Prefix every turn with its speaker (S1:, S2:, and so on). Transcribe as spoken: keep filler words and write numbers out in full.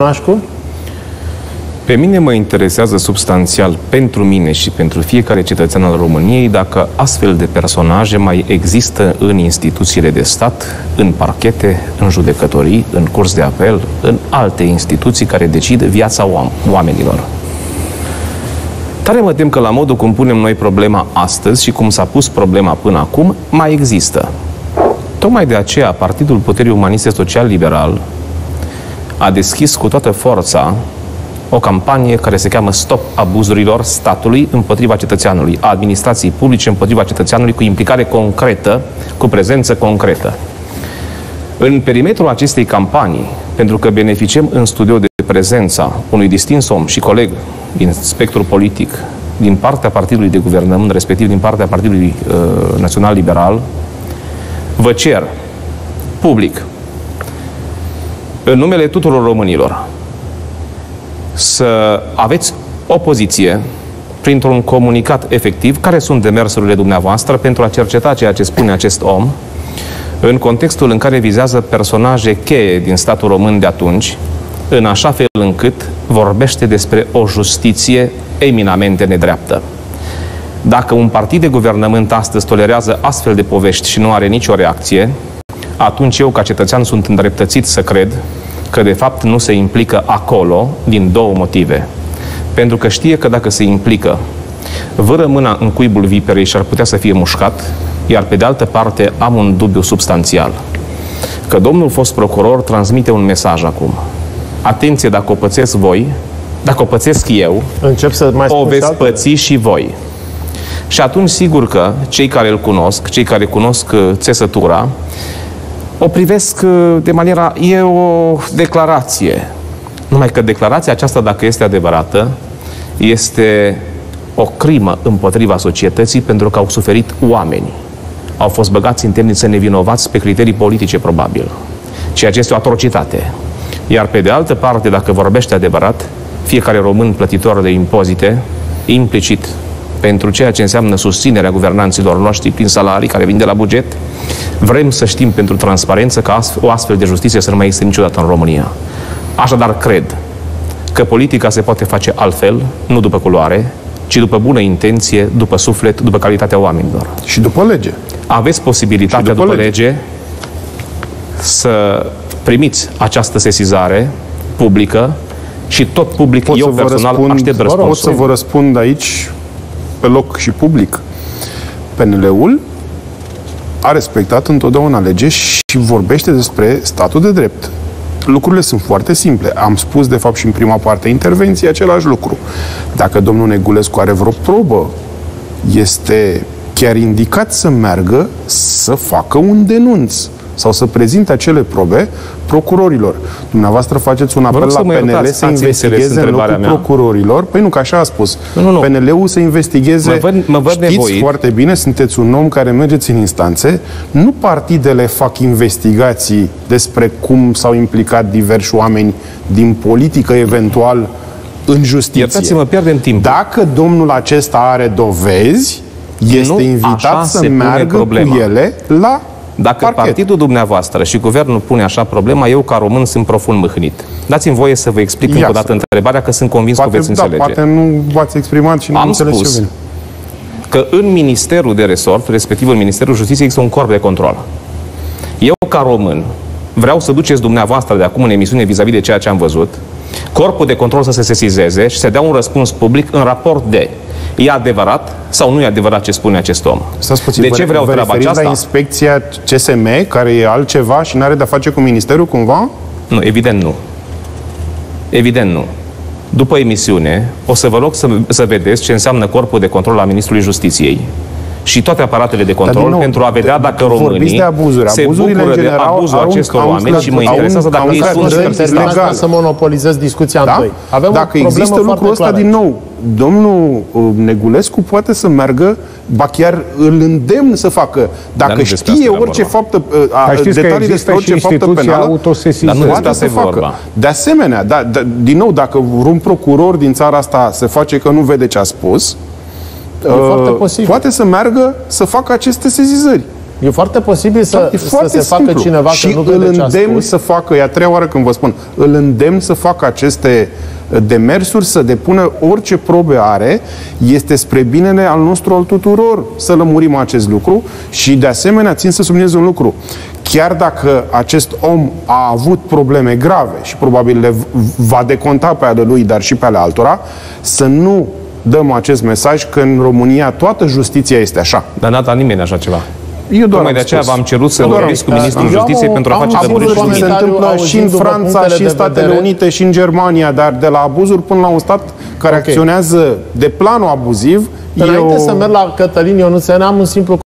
S1: Nașcu?
S2: Pe mine mă interesează substanțial pentru mine și pentru fiecare cetățean al României dacă astfel de personaje mai există în instituțiile de stat, în parchete, în judecătorii, în curs de apel, în alte instituții care decid viața oamenilor. Tare mă tem că la modul cum punem noi problema astăzi și cum s-a pus problema până acum, mai există. Tocmai de aceea Partidul Puterii Umaniste Social-Liberal a deschis cu toată forța o campanie care se cheamă Stop abuzurilor statului împotriva cetățeanului, a administrației publice împotriva cetățeanului, cu implicare concretă, cu prezență concretă. În perimetrul acestei campanii, pentru că beneficiem în studio de prezența unui distins om și coleg din spectrul politic, din partea Partidului de Guvernământ, respectiv din partea Partidului uh, Național Liberal, vă cer public, în numele tuturor românilor, să aveți o poziție printr-un comunicat efectiv care sunt demersurile dumneavoastră pentru a cerceta ceea ce spune acest om în contextul în care vizează personaje cheie din statul român de atunci, în așa fel încât vorbește despre o justiție eminamente nedreaptă. Dacă un partid de guvernământ astăzi tolerează astfel de povești și nu are nicio reacție, atunci eu, ca cetățean, sunt îndreptățit să cred că de fapt nu se implică acolo din două motive. Pentru că știe că dacă se implică, vâră mâna în cuibul viperei și ar putea să fie mușcat, iar pe de altă parte am un dubiu substanțial. Că domnul fost procuror transmite un mesaj acum. Atenție, dacă o pățesc voi, dacă o pățesc eu,
S1: Încep să mai
S2: o veți păți și voi. Și atunci, sigur că cei care îl cunosc, cei care cunosc țesătura, o privesc de maniera, e o declarație. Numai că declarația aceasta, dacă este adevărată, este o crimă împotriva societății pentru că au suferit oameni. Au fost băgați în temniță nevinovați pe criterii politice, probabil. Ceea ce este o atrocitate. Iar pe de altă parte, dacă vorbește adevărat, fiecare român plătitor de impozite, implicit, pentru ceea ce înseamnă susținerea guvernanților noștri prin salarii care vin de la buget, vrem să știm pentru transparență că o astfel de justiție să nu mai existe niciodată în România. Așadar, cred că politica se poate face altfel, nu după culoare, ci după bună intenție, după suflet, după calitatea oamenilor.
S3: Și după lege.
S2: Aveți posibilitatea, după, după lege, lege, să primiți această sesizare publică și tot public, pot eu personal, răspund, aștept răspunsul.
S3: Pot să vă răspund aici, pe loc și public. P N L-ul a respectat întotdeauna lege și vorbește despre statul de drept. Lucrurile sunt foarte simple. Am spus, de fapt, și în prima parte a intervenției același lucru. Dacă domnul Negulescu are vreo probă, este chiar indicat să meargă să facă un denunț sau să prezinte acele probe procurorilor. Dumneavoastră faceți un apel la P N L să investigheze în locul mea. procurorilor. Păi nu, că așa a spus. Nu, nu, nu. P N L-ul să investigheze. Mă văd, mă văd Știți nevoit. foarte bine, sunteți un om care mergeți în instanțe. Nu partidele fac investigații despre cum s-au implicat diversi oameni din politică, eventual, în justiție.
S2: Iertați-mă, pierdem timp.
S3: Dacă domnul acesta are dovezi, este nu invitat să meargă cu ele la
S2: Dacă
S3: parchet.
S2: partidul dumneavoastră și guvernul pune așa problema, eu ca român sunt profund mâhnit. Dați-mi voie să vă explic Ia încă o dată întrebarea, că sunt convins
S3: poate,
S2: că veți
S3: da,
S2: înțelege.
S3: Poate nu v-ați exprimat și nu
S2: Am
S3: înțeles
S2: spus
S3: ce vine.
S2: că în Ministerul de Resort, respectiv în Ministerul Justiției, există un corp de control. Eu, ca român, vreau să duceți dumneavoastră de acum în emisiune vis-a-vis de ceea ce am văzut, corpul de control să se sesizeze și să dea un răspuns public în raport de e adevărat sau nu e adevărat ce spune acest om.
S3: Puțin,
S2: de ce vreau treaba aceasta?
S3: la inspecția C S M, care e altceva și nu are de-a face cu Ministerul, cumva?
S2: Nu, evident nu. Evident nu. După emisiune, o să vă rog să, să vedeți ce înseamnă corpul de control al Ministrului Justiției și toate aparatele de control nou, pentru a vedea dacă românii
S3: de abuzuri.
S2: se bucură de abuzul acestor oameni și mă interesează dacă ei sunt
S1: legal. Să monopolizez discuția în doi.
S3: Avem dacă există lucrul ăsta din nou, domnul Negulescu poate să meargă, ba chiar îl îndemn să facă. Dacă știe orice faptă, detalii despre orice faptă penală, poate să facă. De asemenea, da, da, din nou, dacă un procuror din țara asta se face că nu vede ce a spus, Uh, poate să meargă să facă aceste sesizări.
S1: E foarte posibil să,
S3: E
S1: să
S3: foarte
S1: se facă
S3: simplu.
S1: cineva
S3: și
S1: că nu
S3: îl
S1: vede ce a
S3: îndemn
S1: spus.
S3: să facă, e a treia oară când vă spun, îl îndemn să facă aceste demersuri, să depună orice probe are, este spre binele al nostru, al tuturor, să lămurim acest lucru și de asemenea țin să subliniez un lucru. Chiar dacă acest om a avut probleme grave și probabil le va deconta pe ale lui, dar și pe ale altora, să nu dăm acest mesaj că în România toată justiția este așa.
S2: Dar n-a dat nimeni așa ceva.
S3: Eu doar
S2: Tocmai de aceea v-am cerut să vorbiți cu Ministrul
S1: Eu am
S2: Justiției
S1: o-
S2: pentru a
S1: am
S2: face
S1: o
S2: lămuriri
S1: abuzuri
S2: și
S3: Se
S2: lumini.
S1: comentariu,
S3: întâmplă și în
S1: auzindu-vă
S3: Franța,
S1: punctele
S3: și în
S1: de
S3: Statele
S1: vedere.
S3: Unite, și în Germania, dar de la abuzuri până la un stat care
S1: Ok.
S3: acționează de planul abuziv,
S1: Înainte
S3: eu...
S1: să merg la Cătălin Ionuțean, am un simplu